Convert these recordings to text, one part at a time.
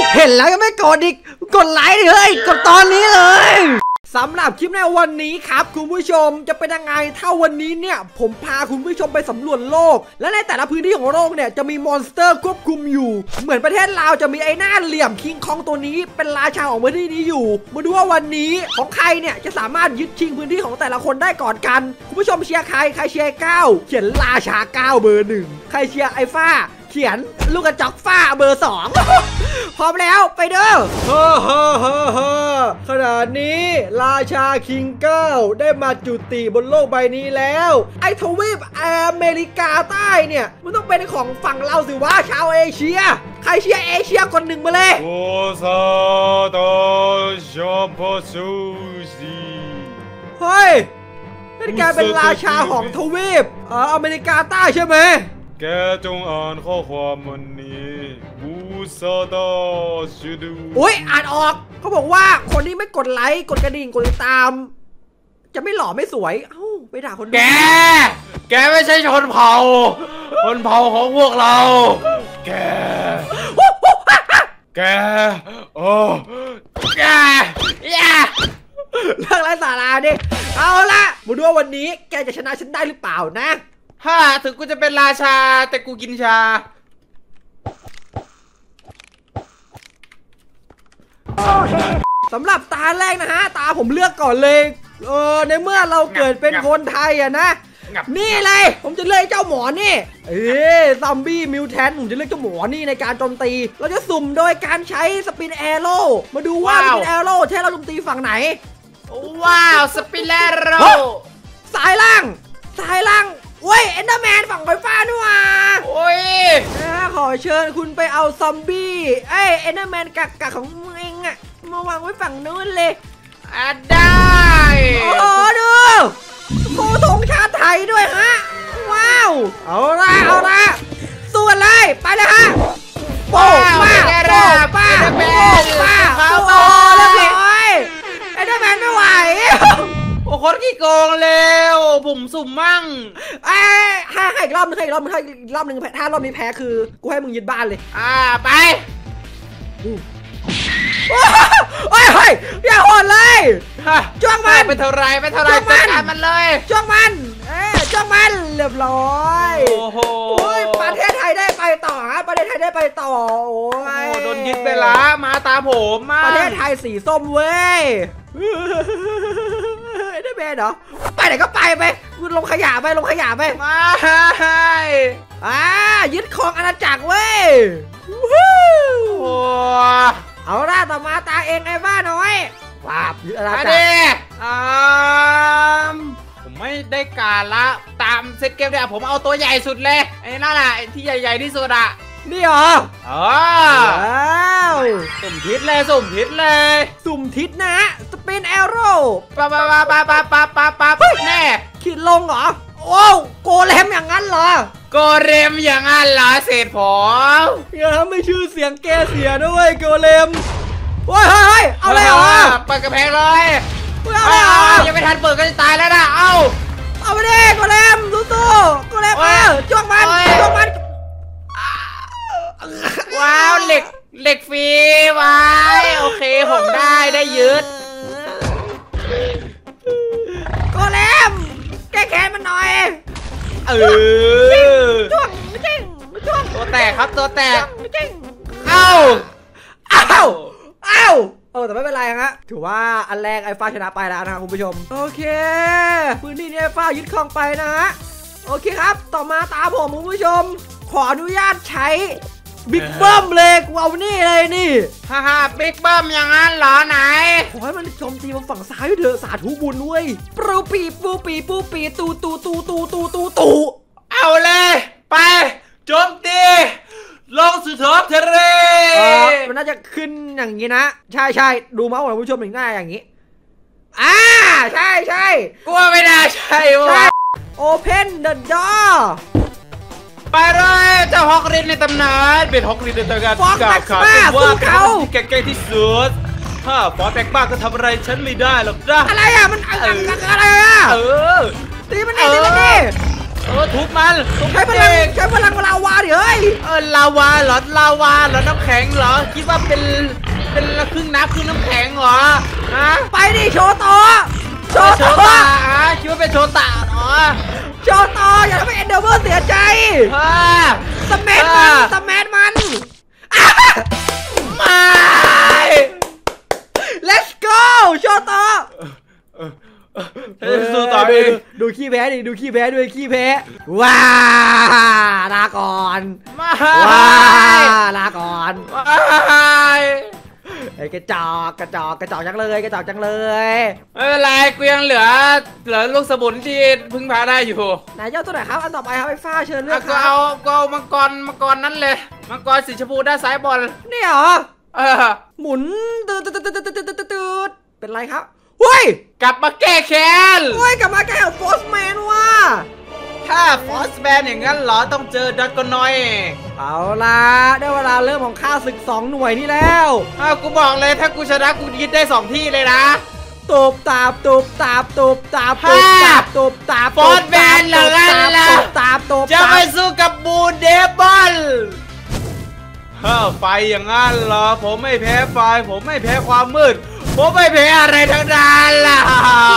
เห็นแล้วก็ไม่กดอีกกดไลค์ดิเฮ้ยกดตอนนี้เลยสำหรับคลิปในวันนี้ครับคุณผู้ชมจะเป็นยังไงถ้าวันนี้เนี่ยผมพาคุณผู้ชมไปสำรวจโลกและในแต่ละพื้นที่ของโลกเนี่ยจะมีมอนสเตอร์ควบคุมอยู่เหมือนประเทศลาวจะมีไอ้หน้าเหลี่ยมคิงคองตัวนี้เป็นราชาของพื้นที่นี้อยู่มาดูว่าวันนี้ของใครเนี่ยจะสามารถยึดชิงพื้นที่ของแต่ละคนได้ก่อนกันคุณผู้ชมเชียร์ใครเชียร์ก้าวเขียนราชาก้าวเบอร์ 1ใครเชียร์ไอ้ฟ้าเขียนลูกกระจอกฟ้าเบอร์ 2พร้อมแล้วไปเด้อขณะนี้ราชาคิงเกิลได้มาจุติบนโลกใบนี้แล้วไอ้ทวีปอเมริกาใต้เนี่ยมันต้องเป็นของฝั่งเราสิวะชาวเอเชียใครเชียร์เอเชียคนหนึ่งมาเลยเฮ้ยนี่แกเป็นราชาของทวีปอเมริกาใต้ใช่ไหมแกจงอ่านข้อความวันนี้บูซาดาชูดูอุ้ยอ่านออกเขาบอกว่าคนที่ไม่กดไลค์กดกระดิ่งกดติดตามจะไม่หล่อไม่สวยเอ้าไปด่าคนแกไม่ใช่ชนเผ่าของพวกเราแกโอ้แกเรื่องไร้สาระดิเอาละมาดูว่าวันนี้แกจะชนะฉันได้หรือเปล่านะถึงกูจะเป็นราชาแต่กูกินชาสำหรับตาแรกนะฮะตาผมเลือกก่อนเลยในเมื่อเราเกิดเป็นคนไทยอะนะนี่เลยผมจะเลือกเจ้าหมอนี่ซอมบี้มิวแทนผมจะเลือกเจ้าหมอนี่ในการโจมตีเราจะสุ่มโดยการใช้สปินแอโร่มาดูว่าสปินแอโร่ใช้เราโจมตีฝั่งไหนว้าวสปินแอโร่สายล่างโอ้ยเอ็นเดอร์แมนฝั่งไฟฟ้าด้วยว่ะโอ้ยขอเชิญคุณไปเอาซอมบี้เอ็นเดอร์แมนกักของมึงเองอะมาวางไว้ฝั่งนู้นเลยได้โอ้โหดูโคธงชาติไทยด้วยฮะว้าวเอาละสู้กันเลยไปเลยฮะโป้ป้าเรียบร้อยเอ็นเดอร์แมนไม่ไหวโอ้คนขี้โกงแล้วผมสุ่มมั่งให้อีกรอบนึงถ้ารอบนี้แพ้คือกูให้มึงยึดบ้านเลยไปเฮ้ยอย่าโหดเลยจ้วงมันไปเท่าไรจัดการมันเลยจ้วงมันเรียบร้อยโอ้โหประเทศไทยได้ไปต่อโอ้ยโดนยึดไปละมาตาผมมาประเทศไทยสีส้มเว้ยได้เบนเหรอไปไหนก็ไปลงขยะไปมายึดครองอาณาจักรเว้ยเอาล่ะต่อมาตาเองไอ้บ้าน้อยปราบยึดอาณาจักรผมไม่ได้การละตามเซตเกมเนี่ยผมเอาตัวใหญ่สุดเลยไอ้นั่นแหละที่ใหญ่ที่สุดนี่เหรอสุ่มทิศนะสปินแอโร่ปแน่ขีดลงเหรอโอ้โกเลมอย่างนั้นเหรอเศษผมอย่าทำให้ชื่อเสียงแกเสียด้วยโกเลมเฮ้ยเอาเลยเหรอเปิดกระแพงเลยยังไม่ทันเปิดก็จะตายแล้วนะเอาไปดิโกเลมสู้โกเลมจ้วงมันว้าวเหล็กฟรีไว้โอเคผมได้ยึดโกเลมแก้แค้นมันหน่อยจ้วงตัวแตกครับตัวแตกแต่ไม่เป็นไรฮะถือว่าอันแรกไอ้ฟ้าชนะไปแล้วนะคุณผู้ชมโอเคพื้นที่นี้ไอ้ฟ้ายึดครองไปนะฮะโอเคครับต่อมาตาผมคุณผู้ชมขออนุญาตใช้บิ๊กเบิ้มเลยกูเอานี่เลยนี่บิ๊กเบิ้มอย่างนั้นเหรอไหนขอให้มันโจมตีมาฝั่งซ้ายเถอะสาธุบุญเว้ยปูปีตูเอาเลยไปโจมตีลงสู่ท้องทะเลมันน่าจะขึ้นอย่างนี้นะใช่ดูเมาส์ของผู้ชมง่ายอย่างนี้ใช่กลัวไม่ได้ใช่ Open the door ไปเลยเจ้าฮอกรินในตำนานเป็นฮอกรินในตำนานกล่าวขานว่าเขาแก่ที่สุดถ้าฟอสแบ็กบ้าก็ทำอะไรฉันไม่ได้หรอกนะอะไรมันอะไรตีมันดิทุบมันทุบใช้พลังลาวาดิเฮ้ยลาวาเหรอลาวาเหรอน้ำแข็งเหรอคิดว่าเป็นครึ่งน้ำครึ่งน้ำแข็งเหรอฮะไปดิโชว์ต่อโชว์โชต่อตาคิดว่าเป็นโชตาเหรอโชว์ต่ออย่าทำให้เอ็นเดอร์เวอร์เสียใจสแมนมันไม่ let's go โชว์ต่อสู้ต่อไปดูขี้แพ้ดิดูขี้แพ้ด้วยขี้แพ้ว้าลาก่อนไม่ว้าลาก่อนไม่ไอ้กระจอกจังเลยกระจอกจังเลยไม่เป็นไรกูยังเหลือลูกสมุนที่พึ่งพาได้อยู่ไหนเจ้าตัวไหนครับอันต่อไปครับไอ้ฟ้าเชิญเลือกคก็รับเอามังกรนั้นเลยมังกรสีชมพูด้านซ้ายบนนี่เหรอหมุนตืดเป็นไรครับเฮ้ยกลับมาแก้แค้นเฮ้ยกลับมาแก้โฟสแมนว่ะถ้าฟอสแบนอย่างนั้นเหรอต้องเจอดักกอนอยเอาล่ะได้เวลาเริ่มของข้าศึก2 หน่วยนี่แล้วกูบอกเลยถ้ากูชนะกูยึดได้2ที่เลยนะตูบตาบฟอสแมนเหรอจะไปสู้กับบูเดบอลไฟอย่างนั้นเหรอผมไม่แพ้ไฟผมไม่แพ้ความมืดผมไม่แพ้อะไรทั้งนั้นล่ะ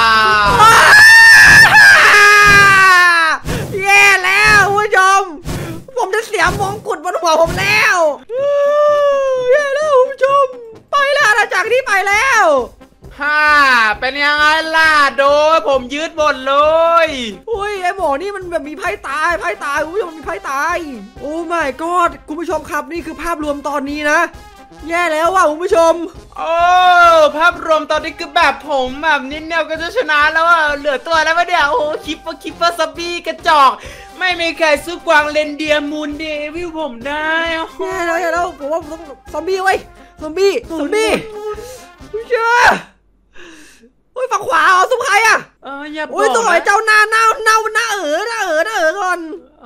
แย่แล้วผู้ชมผมจะเสียมงกุฎบนหัวผมแล้วแย่แล้วผู้ชมไปแล้วอาณาจักรนี้ไปแล้วเป็นยังไงล่ะโดยผมยืดหมดเลยอุ้ยไอหมอนี่มันแบบมีไพ่ตายคุณผู้ชมมีไพ่ตายโอ้ my god คุณผู้ชมครับนี่คือภาพรวมตอนนี้นะแย่แล้วว่ะคุณผู้ชมโอ้ภาพรวมตอนนี้คือแบบผมแบบนิดเดียวก็จะชนะแล้วอ่ะเหลือตัวแล้ววะเนี่ยโอ้คิปเปอร์ซับบี้กระจอกไม่มีใครสู้กวางเรนเดียร์มูนเดวิลผมได้แย่แล้วผมว่าต้องซอมบี้ไว้ซอมบี้ผู้ชมโอ้ยฝั่งขวาอ๋อซุปใครอ่ะอย่าบอกโอ้ยตัวไอ้เจ้าหน้าก่อน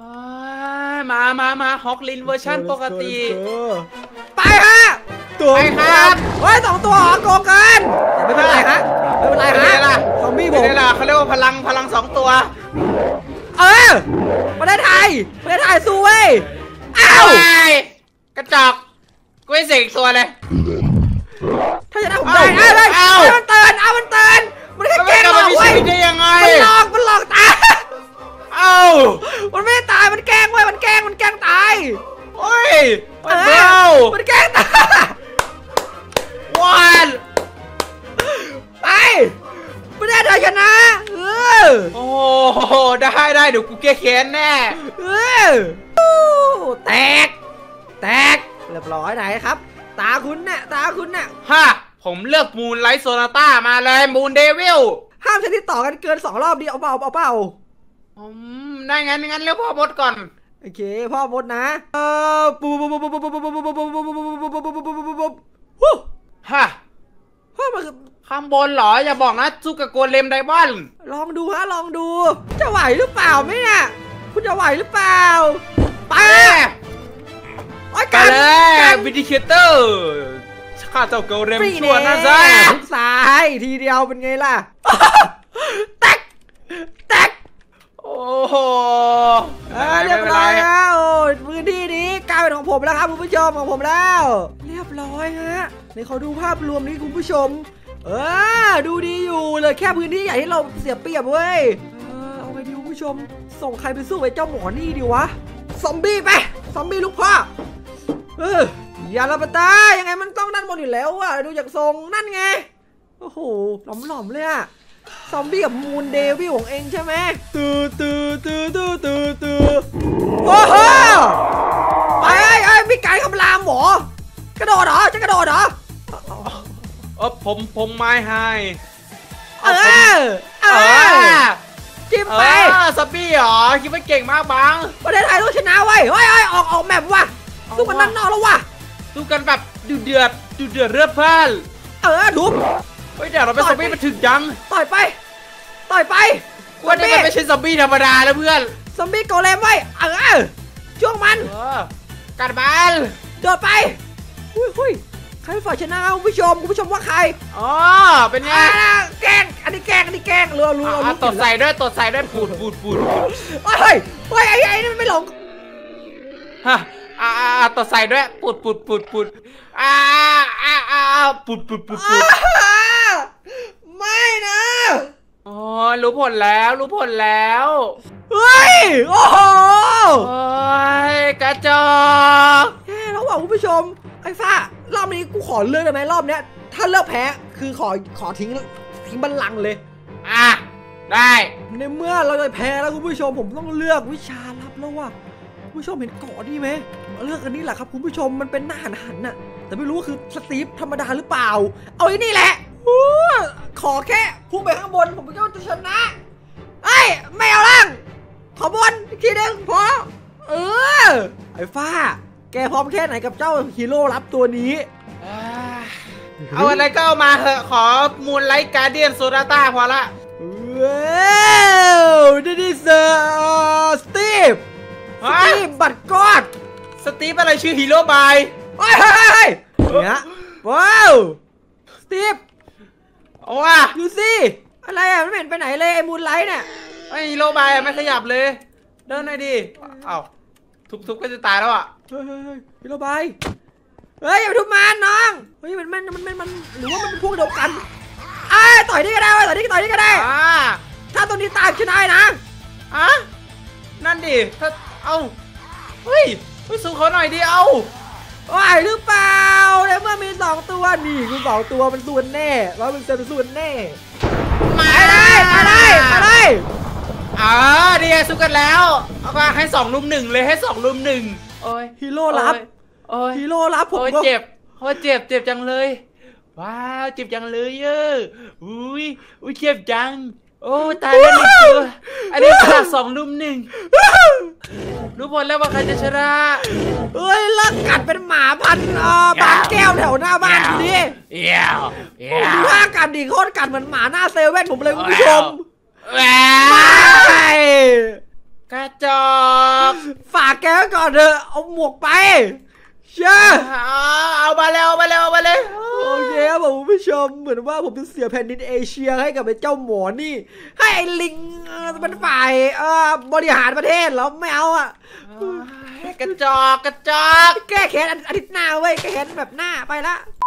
มาฮอกลินเวอร์ชันปกติไปฮะไปครับเฮ้ย2 ตัวโกงกันไม่เป็นไรฮะซอมบี้ผมเขาเรียกว่าพลัง2 ตัวประเทศไทยสู้เว้ยอ้าวกระจอกกูให้เสกตัวเลยถ้าจะได้ผมได้มันเตือนมันแค่แกล้งหลอกเว้ยได้ยังไงมันหลอกตายมันไม่ตายมันแกล้งเว้ยมันแกล้งตายโอ้ยมันแกล้งตายวันไปไม่ได้เธอชนะโอ้ได้เดี๋ยวกูแก้แค้นแน่แตกเรียบร้อยไหนครับตาคุณเนี่ยผมเลือกมูนไลท์โซนาต้ามาเลยมูนเดวิลห้ามใช้ที่ต่อกันเกิน2 รอบดิเอาเปล่าได้งั้นเรียกพ่อบดก่อนโอเคพ่อบดนะมันข้างบนเหรออย่าบอกนะสู้กับโกเลมไดมอนด์ลองดูจะไหวหรือเปล่าไหมเนี่ยคุณจะไหวหรือเปล่าไปกันวิดิเคเตอร์ข้าเจ้าโกเลมชั่วนะจ๊ะสายทีเดียวเป็นไงล่ะแตกโอ้โหเรียบร้อยแล้วพื้นที่นี้กลายเป็นของผมแล้วครับคุณผู้ชมของผมแล้วเรียบร้อยฮะในขอดูภาพรวมนี้คุณผู้ชมดูดีอยู่เลยแค่พื้นที่ใหญ่ที่เราเสียเปรียบเว้ยเอาไปดูคุณผู้ชมส่งใครไปสู้ไอ้เจ้าหมอนี่ดีวะซอมบี้ไปซอมบี้ลูกพ่ออย่าละปะตายังไงมันต้องด้านบนอยู่แล้วอะดูจากทรงนั่นไงโอ้โหหลอมเลยอะซอมบี้กับมูนเดวิลของเองใช่ไหมโอ้โหไอ้มีไก่คำรามหมอกระโดดเหรอจะกระโดดเหรอผมไม้ให้จิ้มไปซับบี้เหรอคิดว่าเก่งมากบังประเทศไทยต้องชนะไว้ออกแมปว่ะสู้กันนั่นนอกแล้วว่ะสู้กันแบบดูเดือดเลือดพล่านทุบเดี๋ยวเราเป็นซับบี้มันถึงยังต่อยไปว่านี่มันไม่ใช่ซับบี้ธรรมดาแล้วเพื่อนซับบี้โกเลมไว้ช่วงมันกัดบอลโดดไปหุ้ยใครฝ่ายชนะคุณผู้ชมว่าใครอ๋อเป็นไงแกล้งอันนี้แกล้งรู้ตดใส่ด้วยปูดเฮ้ยไอ้นี่มันไม่หลงฮะตดใส่ด้วยปูดปูดปูดไม่นะอ๋อรู้ผลแล้วเฮ้ยโอ้โหโอ้ยกระจอกแล้วบอกคุณผู้ชมไอ้ฟ้ารอบนี้กูขอเลือกได้ไหมรอบเนี้ยถ้าเลือกแพ้คือขอทิ้งบัลลังก์เลยได้ในเมื่อเราจะแพ้แล้วคุณผู้ชมผมต้องเลือกวิชาลับแล้วว่ะคุณผู้ชมเห็นเกาะนี่ไหมเลือกอันนี้แหละครับคุณผู้ชมมันเป็นหน้าหันน่ะแต่ไม่รู้ว่าคือสตีฟธรรมดาหรือเปล่าเอาไอ้นี่แหละขอแค่พุ่งไปข้างบนผมก็จะชนะไม่เอาล่างขอบนอีกทีนึงพอไอ้ฟ้าแกพร้อมแค่ไหนกับเจ้าฮีโร่ลับตัวนี้เอาอะไรก็เอามาเถอะขอมูลไลท์การ์เดียนโซดาต้าพอละนี่เซอร์สตีฟบัตรกอดสตีฟอะไรชื่อฮีโร่บายเนี่ยว้าวสตีฟว้าดูสิอะไรไม่เห็นไปไหนเลยไอ้มูลไลท์เนี่ยไอ้ฮีโร่บายไม่ขยับเลยเดินหน่อยดิทุบก็จะตายแล้วฮีโร่บายอย่าไปทุบมันน้องมันหรือว่ามันเป็นพวกเดียวกันต่อยนี่ก็ได้ต่อยนี่ก็ได้ถ้าตัวนี้ตายชนะนะนั่นดิถ้าเฮ้ยสู้เขาหน่อยดิไหวหรือเปล่าแล้วเมื่อมี2ตัวนี่คือ2ตัวมันส่วนแน่100%ส่วนแน่มาได้ดีสู้กันแล้วเอามาให้2 ลุม 1เลยให้2 ลุม 1โอ้ยฮีโร่รับผมก็เจ็บเจ็บจังเลยว้าวเจ็บจังเลยอุ้ยเจ็บจังโอ้ตายแล้ว1 ตัวอันนี้ขาด2 ลุม 1รู้ผลแล้วว่าใครจะชนะเลิกกัดเป็นหมาพันบางแก้วแถวหน้าบ้านดิถ้ากัดดิโคตรกัดเหมือนหมาหน้าเซเว่นผมเลยคุณผู้ชมกระจอกฝากแกก่อนเถอะเอาหมวกไปเชื่อเอามาเลยโอเคครับผมผู้ชมเหมือนว่าผมจะเสียแผ่นดินเอเชียให้กับไอ้เจ้าหมอนี่ให้ไอ้ลิงเป็นฝ่ายบริหารประเทศแล้วไม่เอากระจอกแก้แค้นอาทิตย์หน้าเว้ยแก้แค้นแบบหน้าไปละ